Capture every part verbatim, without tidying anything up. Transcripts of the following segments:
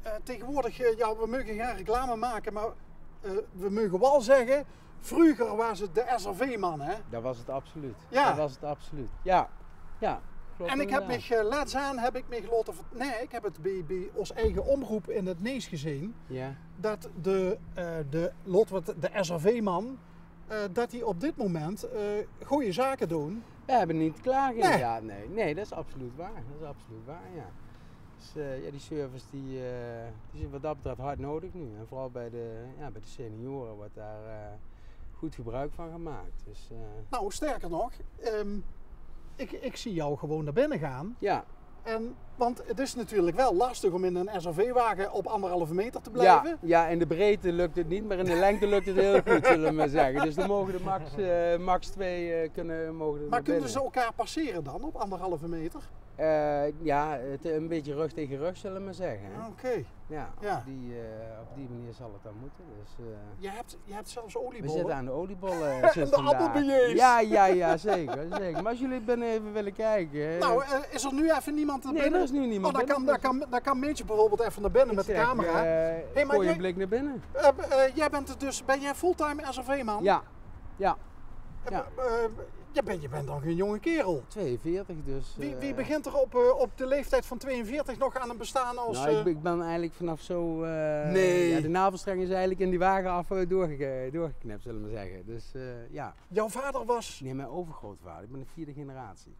uh, tegenwoordig, uh, ja, we mogen geen reclame maken, maar uh, we mogen wel zeggen, vroeger was het de S R V-man, hè? Dat was het absoluut. Ja. Dat was het absoluut. Ja, ja. Klopt en ik heb inderdaad. me, uh, laatst aan heb ik me geloten, nee, ik heb het bij, bij ons eigen omroep in het Nees gezien, Ja. dat de, uh, de, lot, de S R V-man, uh, dat die op dit moment uh, goede zaken doen. We hebben niet klagen Nee. inderdaad, nee. Nee, dat is absoluut waar. Dat is absoluut waar, ja. Dus uh, ja, die service die, uh, die is wat dat betreft hard nodig nu. En vooral bij de, ja, bij de senioren wordt daar uh, goed gebruik van gemaakt. Dus, uh, Nou, sterker nog, um, ik, ik zie jou gewoon naar binnen gaan. ja. En, want het is natuurlijk wel lastig om in een S R V-wagen op anderhalve meter te blijven. Ja, ja, in de breedte lukt het niet, maar in de lengte lukt het heel goed, zullen we maar zeggen. Dus dan mogen er max, uh, max twee uh, kunnen, mogen er Maar kunnen binnen. ze elkaar passeren dan op anderhalve meter? Uh, ja, het, een beetje rug tegen rug, zullen we maar zeggen. Oké. Okay. Ja, Ja. Op, die, uh, op die manier zal het dan moeten. Dus, uh, je, hebt, je hebt zelfs we oliebollen. zitten aan de oliebollen En sinds de vandaag. appelbeignets. Ja, ja, ja, zeker, zeker. Maar als jullie binnen even willen kijken. Nou, uh, is er nu even niemand naar nee, binnen? er is nu niemand Oh, dan kan, dan kan, dan kan Meentje bijvoorbeeld even naar binnen Ik met de zeg, camera. Uh, hey, maar gooi jij, een blik naar binnen. Uh, uh, jij bent dus, ben jij fulltime S R V-man? Ja, ja. ja. Uh, uh, je, bent, je bent dan geen jonge kerel. tweeënveertig dus. Wie, uh, wie begint er op, uh, op de leeftijd van tweeënveertig nog aan het bestaan als... Nou, ik, uh, ben- ik ben eigenlijk vanaf zo... Uh, Nee. Ja, de navelstreng is eigenlijk in die wagen af uh, doorge, doorgeknipt, zullen we maar zeggen. Dus uh, ja. Jouw vader was... Nee, mijn overgrootvader. Ik ben de vierde generatie.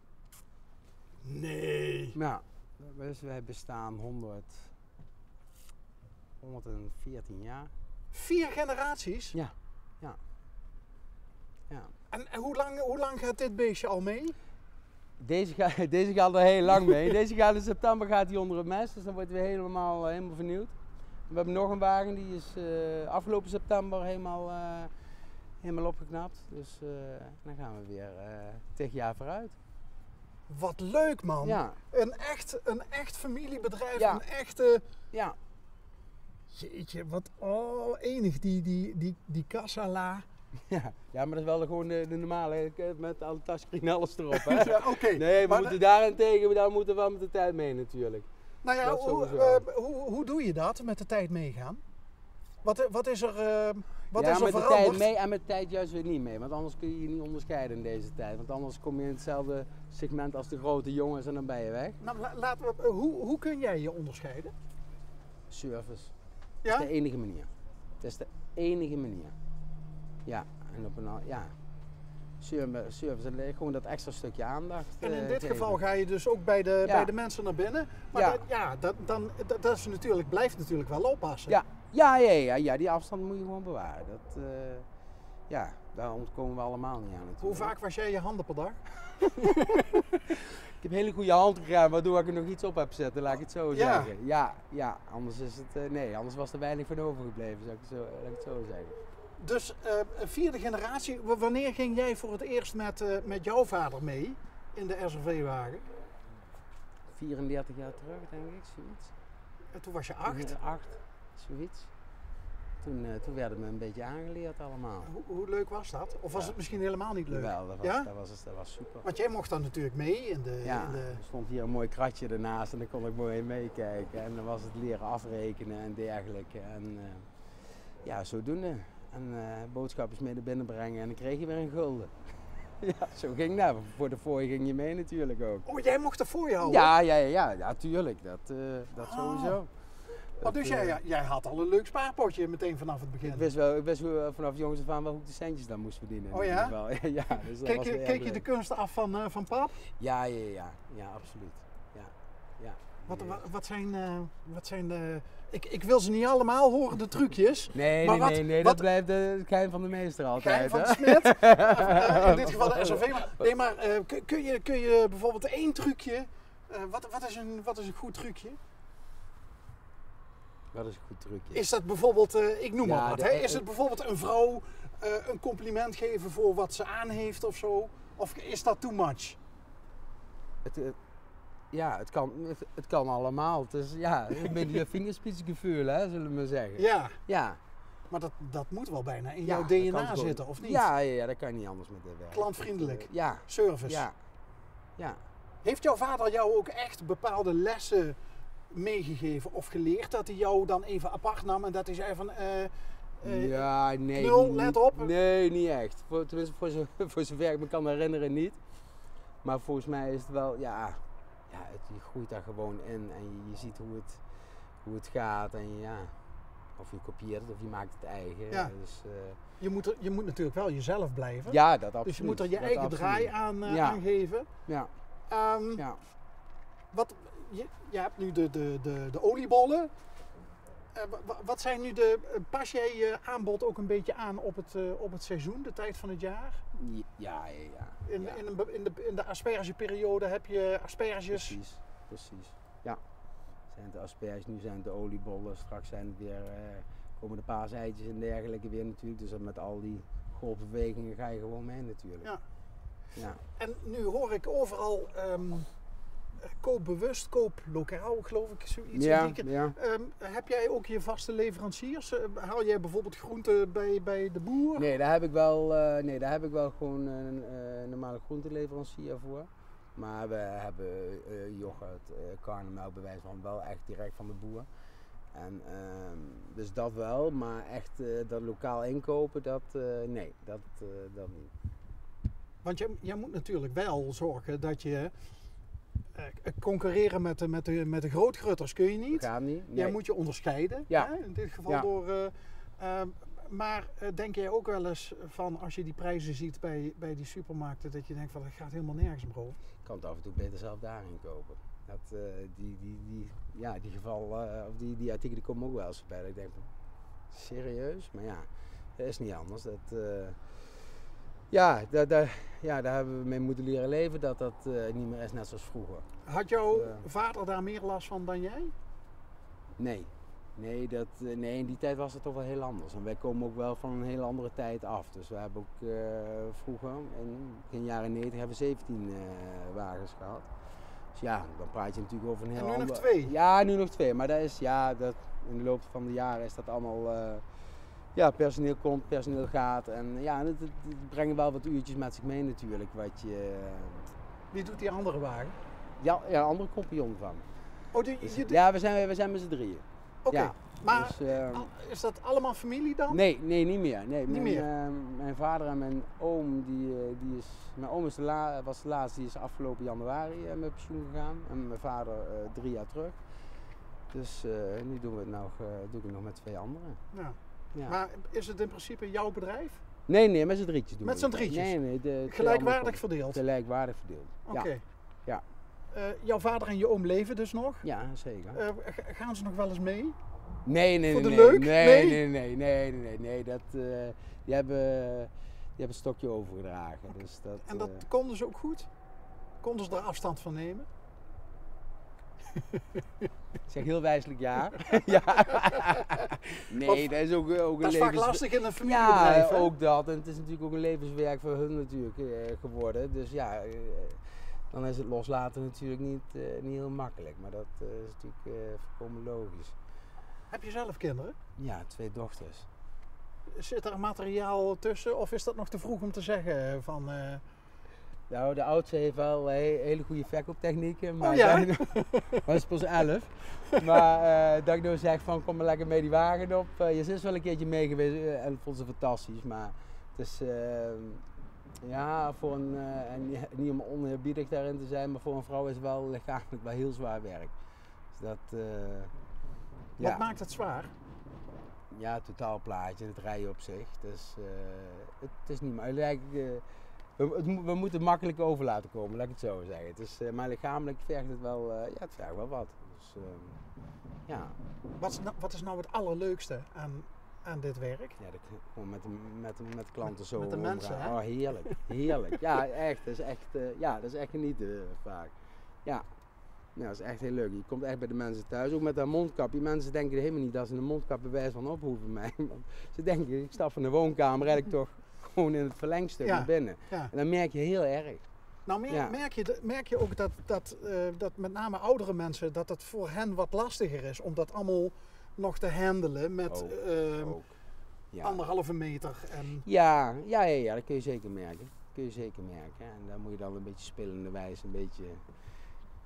Nee. Nou, dus wij bestaan honderd, honderdveertien jaar. Vier generaties? Ja, ja. Ja. En, en hoe, lang, hoe lang gaat dit beestje al mee? Deze, ga, deze gaat er heel lang mee. Deze gaat in september gaat hij onder het mes, dus dan wordt hij helemaal, uh, helemaal vernieuwd. We hebben nog een wagen, die is uh, afgelopen september helemaal, uh, helemaal opgeknapt. Dus uh, dan gaan we weer uh, tig jaar vooruit. Wat leuk, man. Ja. Een echt, een echt familiebedrijf, Ja. een echte... Ja. Jeetje, wat oh, enig, die, die, die, die kassala. Ja. Ja, maar dat is wel gewoon de, de normale, met alle touchscreen en alles erop. Hè? Ja, oké. Nee, we Maar moeten daarentegen, daar moeten we wel met de tijd mee natuurlijk. Nou ja, Dat hoe, sowieso. uh, hoe, hoe doe je dat, met de tijd meegaan? Wat, wat is er, uh, wat ja, is er met de veranderd? tijd mee en met de tijd juist weer niet mee. Want anders kun je je niet onderscheiden in deze tijd. Want anders kom je in hetzelfde segment als de grote jongens en dan ben je weg. Nou, la, laten we, uh, hoe, hoe kun jij je onderscheiden? Service. Ja? Dat is de enige manier. Het is de enige manier. Ja, en op een al- ja. Service, service, gewoon dat extra stukje aandacht. En in uh, dit geven. geval ga je dus ook bij de, Ja. bij de mensen naar binnen. Maar Ja. dat, ja, dat, dan, dat, dat is natuurlijk, blijft natuurlijk wel oppassen. Ja, ja, ja, ja, ja, die afstand moet je gewoon bewaren. Dat, uh, ja, daar ontkomen we allemaal niet aan natuurlijk. Hoe vaak was jij je handen per dag? Ik heb hele goede handcrème, waardoor ik er nog iets op heb zetten, laat ik het zo Ja. zeggen. Ja, ja, anders is het, uh, nee, anders was er weinig van overgebleven, zou ik het zo, laat ik het zo zeggen. Dus uh, vierde generatie, w- wanneer ging jij voor het eerst met, uh, met jouw vader mee in de S R V-wagen? vierendertig jaar terug, denk ik, zoiets. En toen was je acht. Acht, zoiets. Toen, uh, toen werden we een beetje aangeleerd allemaal. Hoe, hoe leuk was dat? Of was Ja. het misschien helemaal niet leuk? Wel, dat was, Ja? dat, was, dat was super. Want jij mocht dan natuurlijk mee in de... Ja, in de... er stond hier een mooi kratje ernaast en dan kon ik mooi meekijken. En dan was het leren afrekenen en dergelijke. En uh, ja, zodoende. En uh, boodschapjes mee naar binnen brengen en dan kreeg je weer een gulden. Ja, zo ging dat. Voor de fooi ging je mee natuurlijk ook. Oh, jij mocht er voor je houden? Ja, ja, ja, ja, ja, tuurlijk. Dat, uh, dat Oh. sowieso. Oh, Dat, dus uh, jij, jij had al een leuk spaarpotje meteen vanaf het begin. Ik wist wel, ik wist hoe, vanaf jongens af aan wel hoe ik de centjes dan moest verdienen. Oh in ja? ieder geval. Ja, dus dat Keek was je, weer erg keek je leuk. de kunsten af van, uh, van pap? Ja, ja, ja, ja, absoluut. Ja, ja. Wat, Nee. wat, wat zijn, uh, wat zijn de... Ik, ik wil ze niet allemaal horen, de trucjes. Nee, Maar nee, wat- nee, nee, wat- dat blijft de- het geheim van de meester altijd. Geheim van hè? de Smit. Uh, in dit geval de S R V. Maar, nee, maar uh, kun, kun, je, kun je bijvoorbeeld één trucje... Uh, wat, wat, is een, wat is een goed trucje? Dat is een goed trucje. Is dat bijvoorbeeld, uh, ik noem Ja, maar wat, de- hè? Is het bijvoorbeeld een vrouw uh, een compliment geven voor wat ze aan heeft of zo? Of is dat too much? Het, het- ja, het kan, het, het kan allemaal. Het is ja, een beetje een vingerspitsengevoel, hè, zullen we maar zeggen. Ja, Ja. maar dat, dat moet wel bijna in Ja, jouw dat D kan N A gewoon. zitten, of niet? Ja, ja, ja, dat kan niet anders met dit werk. Klantvriendelijk. Dat, uh, ja, Service. ja, ja. Heeft jouw vader jou ook echt bepaalde lessen meegegeven of geleerd dat hij jou dan even apart nam en dat hij zei van... Uh, uh, ja, nee. Knul, niet, let op. Nee, niet echt. Voor, tenminste, voor, zo, voor zover ik me kan herinneren niet. Maar volgens mij is het wel, ja, ja het, je groeit daar gewoon in en je, je ziet hoe het, hoe het gaat en ja, of je kopieert het of je maakt het eigen. Ja. Dus, uh, je, moet er, je moet natuurlijk wel jezelf blijven. Ja, dat absoluut. Dus je moet er je dat eigen absoluut. draai aan, uh, ja. aan geven. Ja. Um, ja. Wat, je, je hebt nu de, de, de, de oliebollen. Uh, wat zijn nu de. Pas jij je aanbod ook een beetje aan op het, uh, op het seizoen, de tijd van het jaar? Ja, ja, ja. In, ja. in, een, in, de, in de aspergeperiode heb je asperges. Precies, precies. Ja. Zijn het de asperges, nu zijn het de oliebollen, straks zijn het weer, uh, komen de paaseitjes en dergelijke weer natuurlijk. Dus met al die golfbewegingen ga je gewoon mee natuurlijk. Ja. Ja. En nu hoor ik overal. Um, Koop bewust, koop lokaal, geloof ik, zoiets. Ja, ja. Um, heb jij ook je vaste leveranciers? Uh, haal jij bijvoorbeeld groenten bij, bij de boer? Nee, daar heb ik wel, uh, nee, daar heb ik wel gewoon een uh, normale groenteleverancier voor. Maar we hebben uh, yoghurt, uh, karnemelk, bij wijze van wel echt direct van de boer. En, uh, dus dat wel, maar echt uh, dat lokaal inkopen, dat uh, nee, dat, uh, dat niet. Want jij, jij moet natuurlijk wel zorgen dat je... Uh, concurreren met de, met, de, met de grootgrutters kun je niet. Dat gaat niet. Nee. Jij moet je onderscheiden. Ja. Hè? In dit geval ja. door... Uh, uh, maar uh, denk jij ook wel eens van als je die prijzen ziet bij, bij die supermarkten dat je denkt van het gaat helemaal nergens meer over? Ik kan het af en toe beter zelf daarin kopen. Dat, uh, die, die, die, ja, die geval, uh, of die, die artikelen komen ook wel eens bij. Dat ik denk van, serieus? Maar ja, dat is niet anders. Dat, uh, Ja, daar, daar, ja, daar hebben we mee moeten leren leven dat dat uh, niet meer is net zoals vroeger. Had jouw uh, vader daar meer last van dan jij? Nee. Nee, dat, uh, nee, in die tijd was het toch wel heel anders. En wij komen ook wel van een hele andere tijd af. Dus we hebben ook uh, vroeger, in de jaren negentig, hebben we zeventien uh, wagens gehad. Dus ja, dan praat je natuurlijk over een heel ander... En nu nog twee? Ja, nu nog twee. Maar dat is, ja, dat, in de loop van de jaren is dat allemaal... Uh, Ja, personeel komt, personeel gaat en ja, het, het, het brengt wel wat uurtjes met zich mee natuurlijk. Wat je, Wie doet die andere wagen? Ja, ja een andere compagnon van. Oh, die, dus, je, ja, we zijn, we zijn met z'n drieën. Oké, okay. Ja, maar dus, uh, is dat allemaal familie dan? Nee, nee, niet meer. Nee, niet mijn, meer. Uh, mijn vader en mijn oom, die, uh, die is, mijn oom is de la, was de laatste, die is afgelopen januari uh, met pensioen gegaan. En mijn vader uh, drie jaar terug. Dus uh, nu doen we het nog, uh, doe ik het nog met twee anderen. Ja. Ja. Maar is het in principe jouw bedrijf? Nee, nee, met z'n drietjes doen met we Met z'n drietjes? Nee, nee. De, Gelijkwaardig verdeeld? Gelijkwaardig verdeeld, Oké. Okay. Ja. Uh, jouw vader en je oom leven dus nog? Ja, zeker. Uh, gaan ze nog wel eens mee? Nee, nee, Voor de nee. leuk? Nee, nee, nee, nee, nee, nee, nee, nee. Dat, uh, die, hebben, die hebben het stokje overgedragen. Okay. Dus dat, en dat uh, konden ze ook goed? Konden ze er afstand van nemen? Ik zeg heel wijselijk ja. ja. Nee, dat is ook, ook dat een is vaak lastig in een familiebedrijf. Ja, ook dat. En het is natuurlijk ook een levenswerk voor hun natuurlijk uh, geworden. Dus ja, uh, dan is het loslaten natuurlijk niet, uh, niet heel makkelijk. Maar dat uh, is natuurlijk uh, volkomen logisch. Heb je zelf kinderen? Ja, twee dochters. Zit er materiaal tussen of is dat nog te vroeg om te zeggen van... Uh... Nou, de oudste heeft wel he hele goede verkooptechnieken, maar oh, ja? dat is pas elf. Maar uh, dat ik nou zeg van kom maar lekker mee die wagen op. Uh, je is wel een keertje mee geweest uh, en vond ze fantastisch, maar het is uh, ja, voor een, uh, en niet om oneerbiedig daarin te zijn, maar voor een vrouw is het wel lichamelijk wel heel zwaar werk. Dus dat, uh, Wat ja. maakt het zwaar? Ja, het totaalplaatje, het rijden op zich. Dus, uh, het, het is niet makkelijk. Uh, We, we moeten het makkelijk over laten komen, laat ik het zo zeggen. Het is, uh, maar lichamelijk vergt het wel, uh, ja, het vergt wel wat. Dus, uh, ja. Wat is, nou, wat is nou het allerleukste aan, aan dit werk? Ja, dat, gewoon met, de, met, de, met klanten zo met de mensen, hè? Oh, heerlijk, heerlijk. Ja, echt, dat is echt, uh, ja, dat is echt genieten uh, vaak. Ja. Ja, dat is echt heel leuk. Je komt echt bij de mensen thuis, ook met dat mondkapje. Mensen denken helemaal niet dat ze een mondkap bij wijze van op hoeven mij. Want ze denken, ik stap van de woonkamer, rijd ik toch gewoon in het verlengstuk ja, naar binnen. Ja. En dan merk je heel erg. Nou merk, ja. merk, je, merk je ook dat, dat, uh, dat met name oudere mensen, dat het voor hen wat lastiger is om dat allemaal nog te handelen met ook, uh, ook. Ja. anderhalve meter. En... Ja, ja, ja, ja, dat kun je zeker merken. Dat kun je zeker merken. En dan moet je dan een beetje spelende wijze een beetje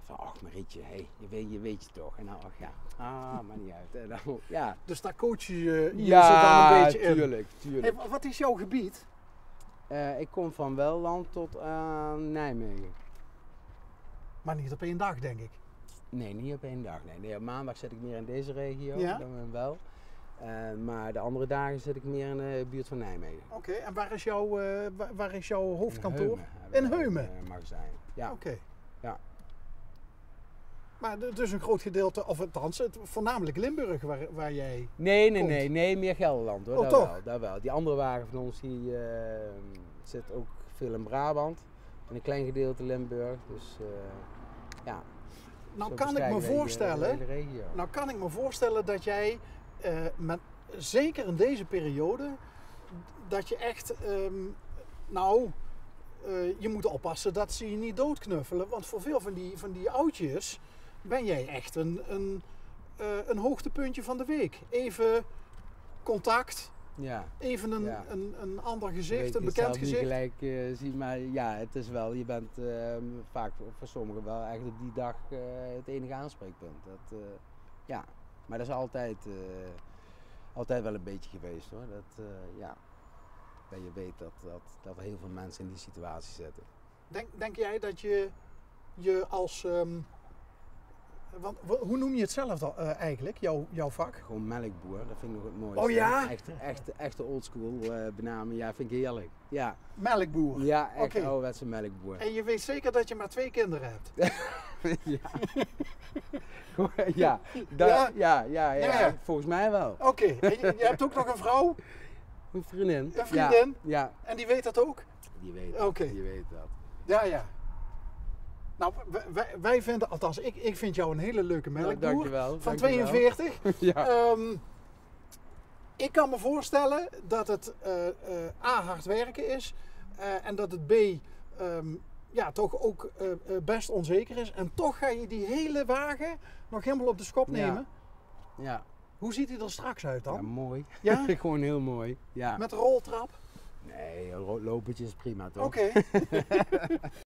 van, ach Marietje, hey, je, weet, je weet je toch. En dan, ach ja, ah, maar niet uit. En dan, ja, Dus daar coach je je je ja, ze dan een beetje in. tuurlijk, tuurlijk. Hey, wat is jouw gebied? Uh, ik kom van Welland tot aan Nijmegen. Maar niet op één dag, denk ik. Nee, niet op één dag. Nee. Nee, op maandag zit ik meer in deze regio, Ja? dan in Wel. Uh, maar de andere dagen zit ik meer in de buurt van Nijmegen. Oké, okay, en waar is, jouw, uh, waar, waar is jouw hoofdkantoor? In In Heumen? Een uh, magazijn. Ja. Oké. Okay. Ja. Maar dus een groot gedeelte, of althans, het, voornamelijk Limburg waar, waar jij Nee, nee, komt. nee, nee, meer Gelderland hoor. Oh, daar toch? wel, daar wel. Die andere wagen van ons die uh, zit ook veel in Brabant. En een klein gedeelte Limburg. Dus uh, ja. Nou kan ik me voorstellen, nou kan ik me voorstellen dat jij, uh, met, zeker in deze periode, dat je echt, um, nou, uh, je moet oppassen dat ze je niet doodknuffelen. Want voor veel van die, van die oudjes ben jij echt een, een, uh, een hoogtepuntje van de week. Even contact, ja. even een, ja. een, een ander gezicht, een bekend gezicht. Ik niet gelijk uh, zien, maar ja, het is wel, je bent uh, vaak voor sommigen wel echt op die dag uh, het enige aanspreekpunt. Dat, uh, ja, maar dat is altijd, uh, altijd wel een beetje geweest hoor. Dat, uh, ja, dat je weet dat, dat, dat er heel veel mensen in die situatie zitten. Denk, denk jij dat je je als, um, want, hoe noem je het zelf dan, uh, eigenlijk, jouw, jouw vak? Gewoon melkboer, dat vind ik nog het mooiste. Oh ja? Echt, echt, echte oldschool uh, benaming, ja, vind ik heerlijk. Ja. Melkboer? Ja, echt okay. ouderwetse melkboer. En je weet zeker dat je maar twee kinderen hebt? ja. ja, da, ja? Ja, ja, ja, ja, ja, volgens mij wel. Oké, okay. En je, je hebt ook nog een vrouw? Een vriendin. Een vriendin? Ja. ja. En die weet dat ook? Die weet dat, okay. die weet dat. Ja, ja. Nou, wij, wij vinden, althans, ik, ik vind jou een hele leuke melkboer. Nou, dankjewel. Van dankjewel. tweeënveertig. ja. Um, ik kan me voorstellen dat het uh, uh, A, hard werken is. Uh, en dat het B, um, ja, toch ook uh, uh, best onzeker is. En toch ga je die hele wagen nog helemaal op de schop nemen. Ja. ja. Hoe ziet hij er straks uit dan? Ja, mooi. Ja? Gewoon heel mooi. Ja. Met een roltrap? Nee, een lopertje is prima toch? Oké. Okay.